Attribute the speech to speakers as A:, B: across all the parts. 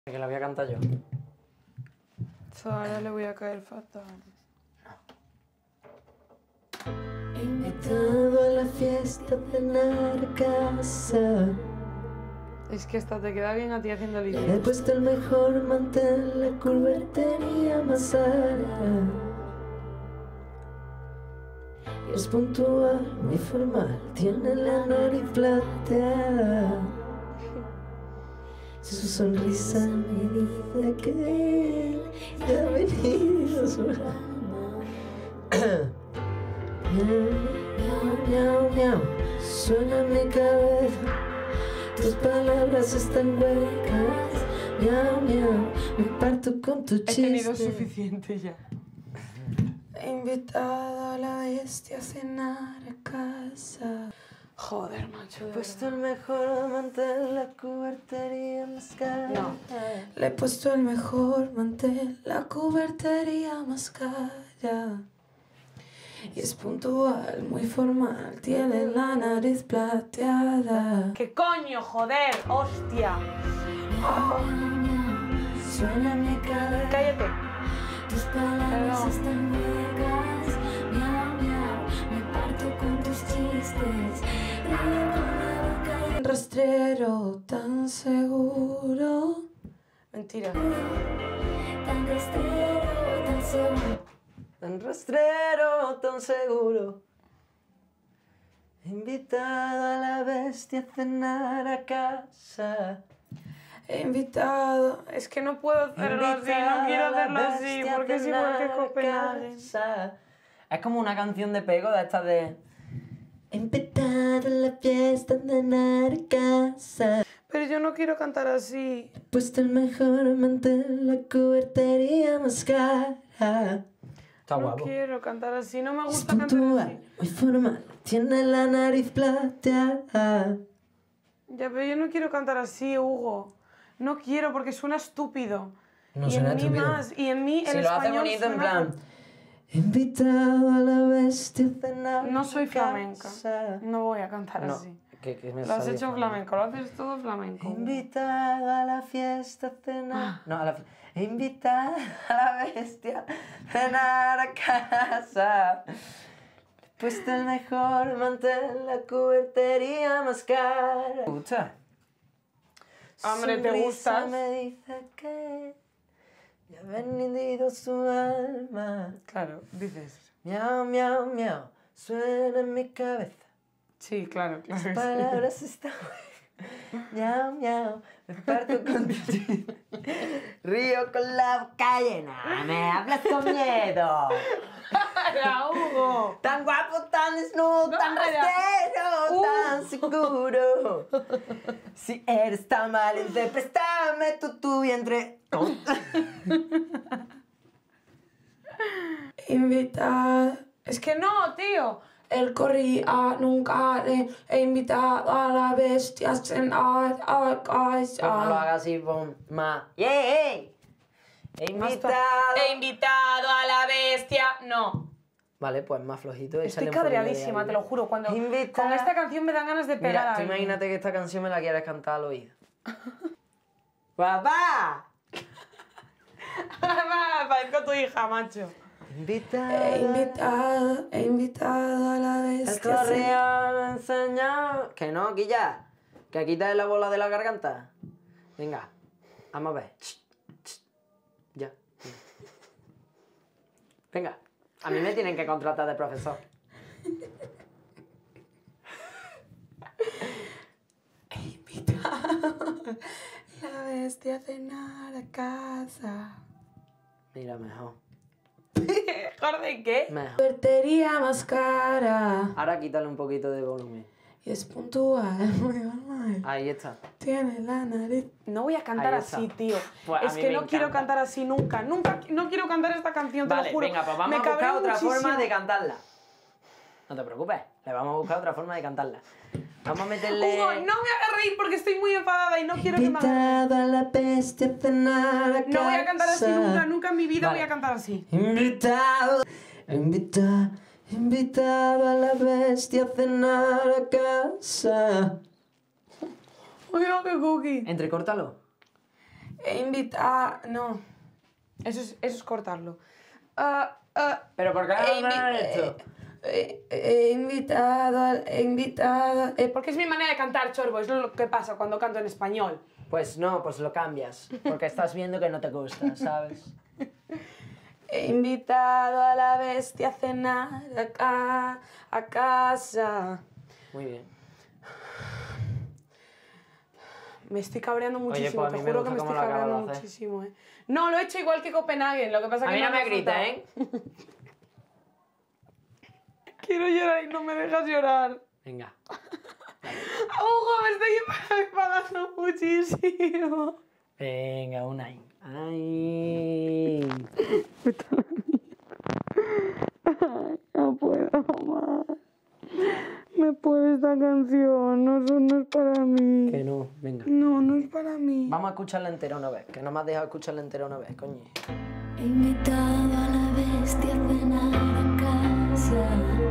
A: Que la voy a cantar yo.
B: Ahora le voy a caer fatal.
C: Invitado a la fiesta a cenar a casa.
B: Es que esta te queda bien a ti haciendo el
C: Le he
B: idiota.
C: puesto el mejor mantel, la curvetería más cara. Y es puntual, muy formal, tiene la nariz plateada. Su sonrisa me dice que él ya ha venido a su alma. Miau, miau, miau, suena en mi cabeza. Tus palabras están huecas. Miau, miau, me parto con tu
B: He tenido
C: chiste.
B: suficiente ya. He invitado a la bestia a cenar a casa. Joder, macho, de
C: Puesto
B: verdad.
C: el mejor mantel, la cubertería más cara.
B: No. Le he puesto el mejor mantel, la cubertería más cara. Y es puntual, muy formal, tiene la nariz plateada. ¿Qué coño, joder? ¡Hostia!
C: Suena en mi cabeza.
B: Cállate.
C: Tus palabras
B: Perdón.
C: están huecas. Miau, miau, me parto con tus chistes. Río con la boca
B: Un rastrero tan seguro. Mentira.
C: tan rastrero, tan seguro. Tan rastrero, tan seguro. Invitado a la bestia a cenar a casa.
B: He invitado. Es que no puedo hacerlo así, no quiero hacerlo así, porque es igual que Copenhague.
A: Es como una canción de pego de estas de...
C: Invitado a la fiesta a cenar a casa.
B: Pero yo no quiero cantar así.
C: Puesto el mejor mantel, la cubertería más cara.
A: Está
B: No
A: guapo.
B: quiero cantar así, no me
C: Es
B: gusta cantar
C: puntual,
B: así.
C: muy formal, tiene la nariz plateada.
B: Ya, pero yo no quiero cantar así, Hugo. No quiero porque suena estúpido.
C: No
B: y
C: suena
B: en mí
C: estúpido.
B: más, y en mí
A: Si
B: el
A: lo hace
B: español
A: bonito en
B: suena
A: plan...
C: Invitado a la bestia a cenar.
B: No soy
C: a
B: flamenca.
C: casa.
B: No voy a cantar
A: No,
B: así.
A: que me
B: Lo has
A: salió
B: hecho flamenco, lo haces todo flamenco.
C: Invitado a la fiesta a cenar.
A: No, a la...
C: Invitado a la bestia a cenar a casa. Puesto el mejor mantel, la cubertería más cara.
A: ¿Te gusta?
B: Hombre, ¿te
C: Sonrisa
B: gustas?
C: me dice que ya ha venido su alma.
B: Claro, dices.
C: Miau, miau, miau, suena en mi cabeza.
B: Sí, claro, claro. que sí.
C: Palabras están miau, miau, me parto con tu chiste. Río con la boca llena, me hablas con miedo.
B: ¡Para, Hugo!
C: Tan guapo, tan desnudo, tan rastrero, tan seguro. Si eres tan valiente, préstame tu vientre.
B: Invitado. Es que no, tío. Él corría, nunca le he invitado a la bestia a cenar a casa.
A: Pues no lo hagas así, pon más... ¡Yeah!
C: Invitado.
B: He invitado a la bestia. No.
A: Vale, pues más flojito.
B: Estoy
A: échale un poquito de
B: cabreadísima,
A: aire.
B: te lo juro. Cuando
C: Invita-
B: con esta canción me dan ganas de pegar
A: Mira,
B: a
A: tú
B: alguien.
A: imagínate que esta canción me la quieres cantar al oído.
C: ¡Papá!
B: Parezco tu hija, macho.
C: Invitado.
B: He invitado a la
C: El
B: bestia.
C: correo me enseñó.
A: Que no, Quilla. Que quitas la bola de la garganta. Venga, vamos a ver. Ya. Venga, a mí me tienen que contratar de profesor.
B: La bestia a cenar a casa.
A: Mira, mejor.
B: ¿Mejor de qué?
A: Mejor.
B: Cubertería más cara.
A: Ahora quítale un poquito de volumen.
B: Y es puntual, muy normal.
A: Ahí está.
B: Tiene la nariz. No voy a cantar
A: Ahí está.
B: así, tío.
A: Pues a
B: es
A: mí
B: que
A: me
B: no quiero
A: encanta.
B: cantar así nunca. Nunca, no quiero cantar esta canción, te
A: Vale,
B: lo juro.
A: venga, pues vamos
B: Me
A: a buscar
B: cabreo
A: otra
B: muchísimo.
A: forma de cantarla. No te preocupes, le vamos a buscar otra forma de cantarla. Vamos a meterle...
B: Hugo, no me hagas reír porque estoy muy enfadada y no quiero que me hagas reír.
C: Invitado a la bestia a cenar a casa.
B: No voy a cantar así nunca, nunca en mi vida
A: Vale.
B: voy a cantar así.
C: Invitado. Invitado a la bestia a cenar a casa.
B: Oiga, qué cookie.
A: Entrecórtalo.
B: No. Eso es cortarlo.
C: ¿Pero por qué
B: He
C: no has esto?
B: invitado... porque es mi manera de cantar, Chorbo, es lo que pasa cuando canto en español.
C: Pues no, pues lo cambias. Porque estás viendo que no te gusta, ¿sabes?
B: He invitado a la bestia a cenar acá, a casa.
C: Muy bien.
B: Me estoy cabreando muchísimo,
C: pues a
B: te
C: mí me
B: juro que
C: gusta
B: me
C: cómo
B: estoy
C: lo acabas de
B: cabreando
C: hacer.
B: muchísimo, No, lo he hecho igual que Copenhague, lo que pasa
C: A
B: que
C: mí no me grites,
B: resulta.
C: ¿eh?
B: Quiero llorar y no me dejas llorar.
C: Venga.
B: ¡Ojo, me estoy enfadando muchísimo!
C: Venga, una ahí. ¡Ay!
B: No puedo más. Me puede esta canción, no es para mí.
C: Que no, venga.
B: No es para mí.
C: Vamos a escucharla entera una vez, que no me has dejado escucharla entera una vez, coño.
D: He invitado a la bestia a cenar a casa.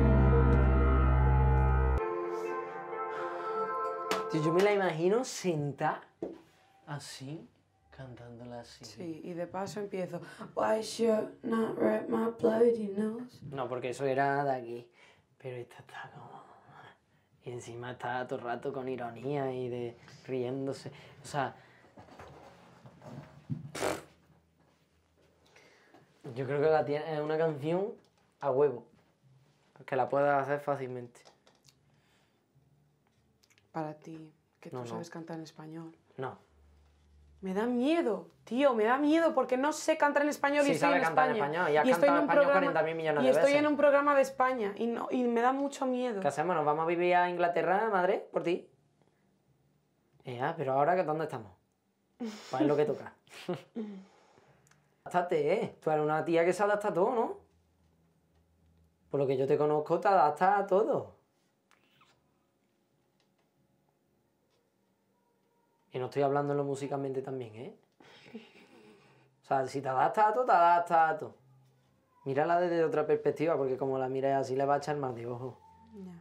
C: Tío, yo me la imagino sentada así, cantándola así.
B: Sí, y de paso empiezo. Why should not rip my bloody nose?
C: No, porque eso era de aquí. Pero esta está como... Y encima está todo el rato con ironía y de riéndose. O sea... Yo creo que es una canción a huevo. Que la puedes hacer fácilmente.
B: Para ti, que tú
C: No.
B: sabes cantar en español.
C: No.
B: Me da miedo, tío, me da miedo porque no sé cantar en español
C: Sí
B: y estoy
C: sabe
B: en
C: cantar en
B: España.
C: español, y has
B: estoy
C: cantado
B: en un
C: en español
B: programa
C: 40.000 millones
B: y
C: de
B: estoy
C: veces.
B: en un programa de España y me da mucho miedo.
C: ¿Qué hacemos? ¿Nos vamos a vivir a Inglaterra, madre, por ti? Pero ahora, ¿dónde estamos? Pues es lo que toca. Adaptate, Tú eres una tía que se adapta a todo, ¿no? Por lo que yo te conozco, te adaptas a todo. Y no estoy hablándolo musicalmente también, O sea, si te adaptas a todo, te adaptas a todo. Mírala desde otra perspectiva, porque como la mires así, le va a echar más de ojo.
B: Ya.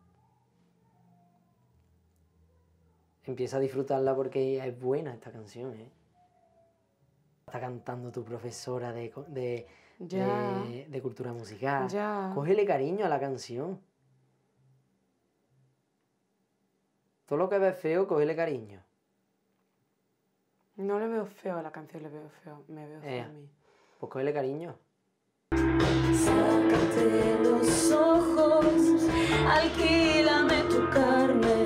C: Empieza a disfrutarla porque es buena esta canción, Está cantando tu profesora de cultura musical.
B: Ya.
C: Cógele cariño a la canción. Todo lo que ves feo, cógele cariño.
B: No le veo feo a la canción, le veo feo. Me veo feo a mí.
C: Pues cógele cariño.
D: Sácate los ojos, alquílame tu carne.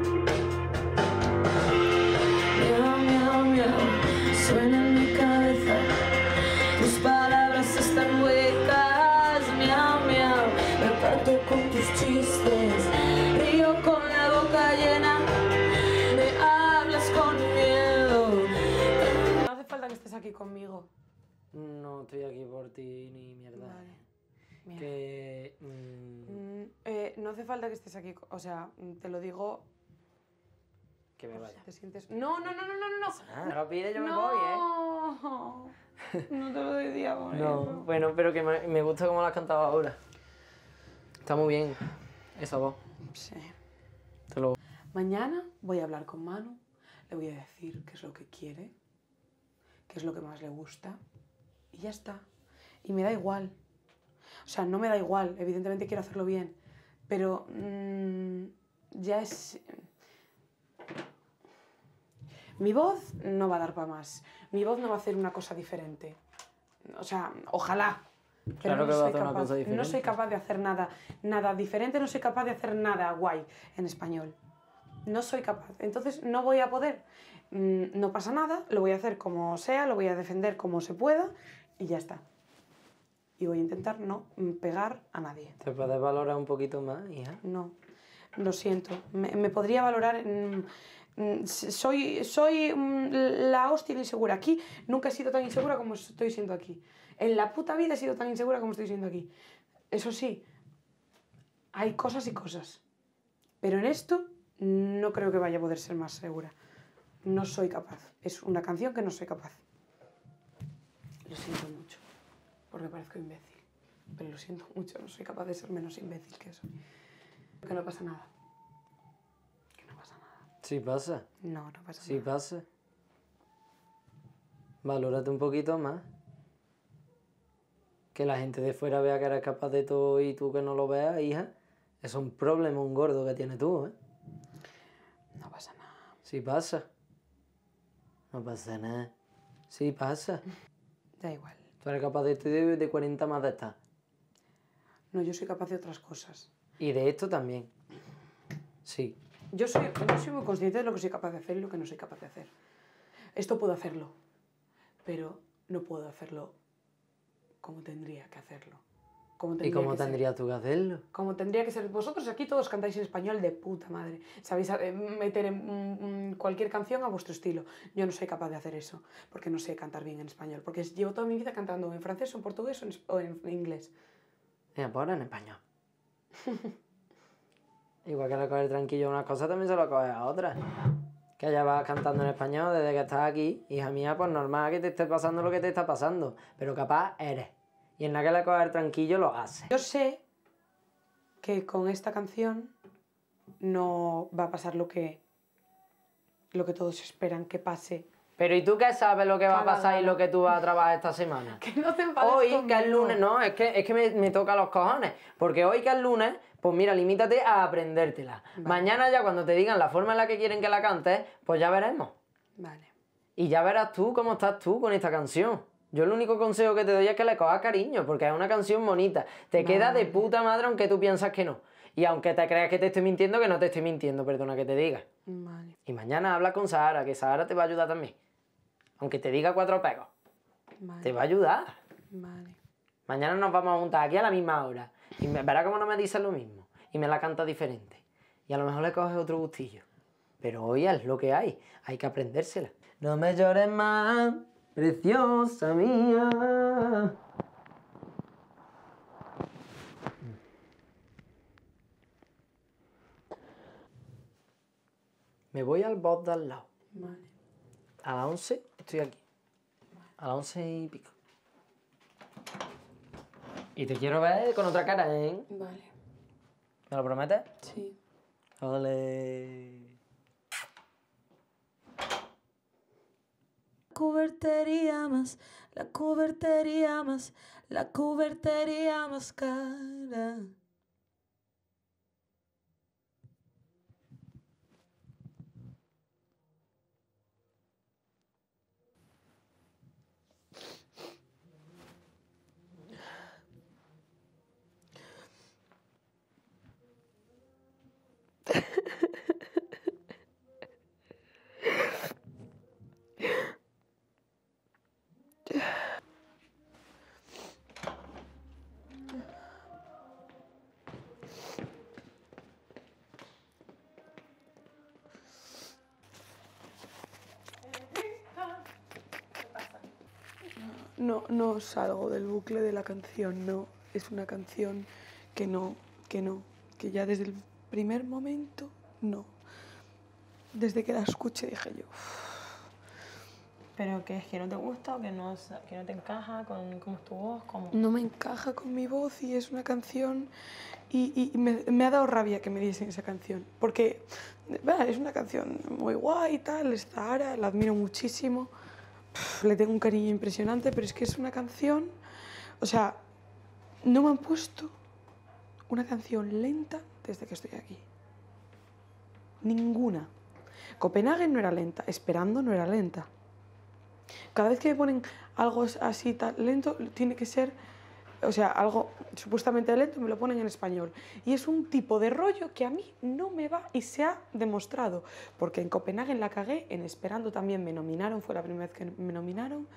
D: Miau, miau, miau, suena en mi cabeza. Tus palabras están huecas. Miau, miau, me parto con tus chistes. Río con la boca llena. Me hablas con miedo.
B: No hace falta que estés aquí conmigo.
C: No estoy aquí por ti ni mierda.
B: Vale. Mira.
C: Que...
B: No hace falta que estés aquí, o sea, te lo digo.
C: que me vaya.
B: ¿Te sientes? No.
C: Me lo pide, yo me voy,
B: No. No te lo decía por
C: No,
B: eso.
C: bueno, pero que me gusta cómo la has cantado ahora. Está muy bien esa voz.
B: Sí.
C: Te lo...
B: Mañana voy a hablar con Manu, le voy a decir qué es lo que quiere, qué es lo que más le gusta y ya está. Y me da igual. O sea, no me da igual, evidentemente quiero hacerlo bien, pero ya es... Mi voz no va a dar para más. Mi voz no va a hacer una cosa diferente. O sea, ojalá. Pero
C: Claro
B: no
C: que va a
B: soy
C: hacer una
B: capaz.
C: cosa diferente.
B: No soy capaz de hacer nada diferente, no soy capaz de hacer nada guay en español. No soy capaz. Entonces no voy a poder. No pasa nada, lo voy a hacer como sea, lo voy a defender como se pueda y ya está. Y voy a intentar no pegar a nadie.
C: ¿Te puedes valorar un poquito más, hija?
B: No, lo siento. Me podría valorar. Soy la hostia de insegura. Aquí nunca he sido tan insegura como estoy siendo aquí. En la puta vida he sido tan insegura como estoy siendo aquí. Eso sí, hay cosas y cosas. Pero en esto no creo que vaya a poder ser más segura. No soy capaz. Es una canción que no soy capaz. Lo siento mucho, porque parezco imbécil. Pero lo siento mucho, no soy capaz de ser menos imbécil que eso. Que no pasa nada. Que no pasa nada.
C: Sí pasa.
B: No pasa
C: Sí
B: nada.
C: pasa.
A: Valórate un poquito más. Que la gente de fuera vea que eres capaz de todo y tú que no lo veas, hija. Es un problema, un gordo que tienes tú, ¿eh?
B: No pasa nada.
A: Sí pasa. No pasa nada. Sí pasa.
B: Da igual.
A: Tú eres capaz de esto y de 40 más de estas.
B: No, yo soy capaz de otras cosas.
A: Y de esto también. Sí.
B: Yo soy muy consciente de lo que soy capaz de hacer y lo que no soy capaz de hacer. Esto puedo hacerlo, pero no puedo hacerlo como tendría que hacerlo.
A: ¿Y cómo tendrías tú que hacerlo?
B: Como tendría que ser. Vosotros aquí todos cantáis en español de puta madre. Sabéis meter en cualquier canción a vuestro estilo. Yo no soy capaz de hacer eso, porque no sé cantar bien en español. Porque llevo toda mi vida cantando en francés, o en portugués o en inglés.
A: Mira, pues ahora en español. Igual que le coger tranquillo a unas cosas, también se lo coges a otras. Que ya vas cantando en español desde que estás aquí. Hija mía, pues normal que te esté pasando lo que te está pasando. Pero capaz eres. Y en nada que le coger tranquillo lo haces.
B: Yo sé que con esta canción no va a pasar lo que todos esperan que pase.
A: Pero ¿y tú qué sabes lo que va a
B: Cada
A: pasar y
B: gana.
A: lo que tú vas a trabajar esta semana?
B: Que no te enfades
A: Hoy, que
B: conmigo.
A: es lunes, no, es que me toca los cojones. Porque hoy, que es lunes, pues mira, limítate a aprendértela.
B: Vale.
A: Mañana ya, cuando te digan la forma en la que quieren que la cantes, pues ya veremos.
B: Vale.
A: Y ya verás tú cómo estás tú con esta canción. Yo el único consejo que te doy es que le cojas cariño, porque es una canción bonita. Te queda de puta madre aunque tú piensas que no. Y aunque te creas que te estoy mintiendo, que no te estoy mintiendo, perdona que te diga.
B: Vale.
A: Y mañana habla con Sahara, que Sahara te va a ayudar también. Aunque te diga 4 pegos,
B: Vale.
A: te va a ayudar.
B: Vale.
A: Mañana nos vamos a juntar aquí a la misma hora. Y verás cómo no me dices lo mismo. Y me la canta diferente. Y a lo mejor le coges otro gustillo. Pero hoy es lo que hay que aprendérsela. No me llores más, preciosa mía. Me voy al bot de al lado.
B: Vale.
A: A las 11 estoy aquí. A las 11 y pico. Y te quiero ver con otra cara, ¿eh?
B: Vale.
A: ¿Me lo prometes?
B: Sí.
A: Ole.
D: Cubertería más, la cubertería más, la cubertería más cara.
B: No salgo del bucle de la canción, no. Es una canción que no, que ya desde el primer momento, no. Desde que la escuché dije yo,
C: ¿Pero qué es? ¿Que no te gusta o que no te encaja con cómo es tu voz? ¿Cómo?
B: no me encaja con mi voz y es una canción y me ha dado rabia que me diesen esa canción. Porque es una canción muy guay y tal, es Zahara, la admiro muchísimo. Le tengo un cariño impresionante, pero es que es una canción, o sea, no me han puesto una canción lenta desde que estoy aquí. Ninguna. Copenhague no era lenta, Esperando no era lenta. Cada vez que me ponen algo así tan lento, tiene que ser, o sea, algo supuestamente lento me lo ponen en español. Y es un tipo de rollo que a mí no me va y se ha demostrado. Porque en Copenhague la cagué, en Esperando también me nominaron, fue la primera vez que me nominaron.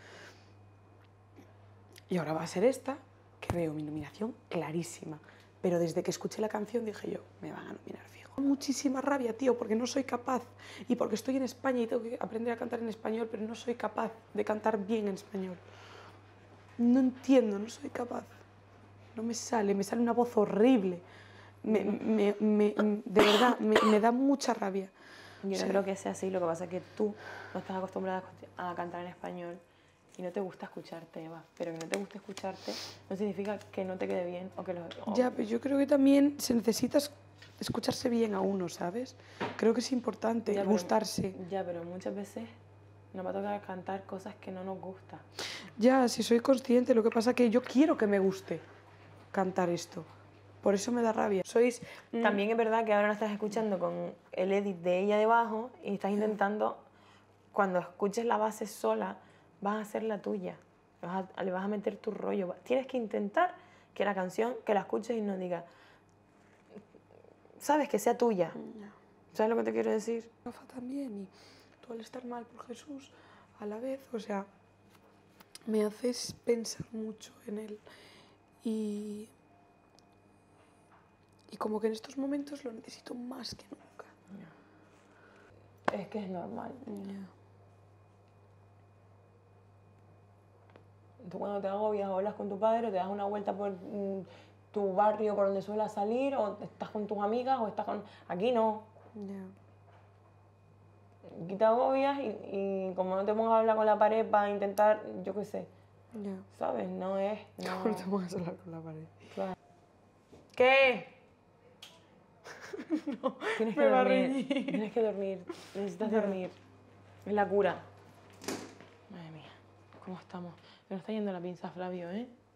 B: Y ahora va a ser esta, que veo mi nominación clarísima. Pero desde que escuché la canción dije yo, me van a nominar fijo. Muchísima rabia, tío, porque no soy capaz. Y porque estoy en España y tengo que aprender a cantar en español, pero no soy capaz de cantar bien en español. No entiendo, no soy capaz. No me sale una voz horrible. De verdad, me da mucha rabia.
C: Yo
B: Sí.
C: no creo que sea así, lo que pasa es que tú no estás acostumbrada a cantar en español y no te gusta escucharte, Eva. Pero que no te guste escucharte no significa que no te quede bien o que lo...
B: Ya, pero yo creo que también se necesita escucharse bien a uno, ¿sabes? Creo que es importante
C: Ya, pero-
B: gustarse.
C: Ya, pero muchas veces
B: Nos va a tocar cantar cosas que no nos gustan.
E: Ya, si soy consciente, lo que pasa es que yo quiero que me guste cantar esto. Por eso me da rabia. Sois...
B: También es verdad que ahora no estás escuchando con el edit de ella debajo y estás intentando, cuando escuches la base sola, vas a hacer la tuya. Le vas a meter tu rollo. Tienes que intentar que la canción, que la escuches y no digas, ¿sabes? Que sea tuya. ¿Sabes lo que te quiero decir?
E: Rafa también, y tú al estar mal por Jesús, a la vez, o sea, me haces pensar mucho en él. Y como que en estos momentos lo necesito más que nunca.
B: Es que es normal. Tú cuando te agobias o hablas con tu padre, o te das una vuelta por tu barrio por donde suelas salir, o estás con tus amigas, o estás con... Aquí no. Aquí te agobias y como no te pongas a hablar con la pared para intentar, yo qué sé, ¿sabes? No es... No.
E: No te pongas a hablar con la pared.
B: Claro. ¿Qué?
E: No,
B: Tienes que
E: me va a
B: dormir.
E: reñir.
B: Tienes que dormir. Necesitas dormir. Es la cura. Madre mía, ¿cómo estamos? Se nos está yendo la pinza, Flavio, ¿eh?